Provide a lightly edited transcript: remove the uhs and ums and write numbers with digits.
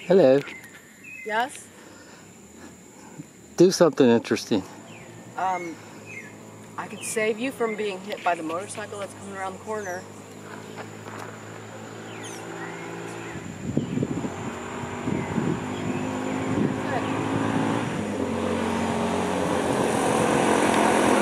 Hello. Yes? Do something interesting. I could save you from being hit by the motorcycle that's coming around the corner.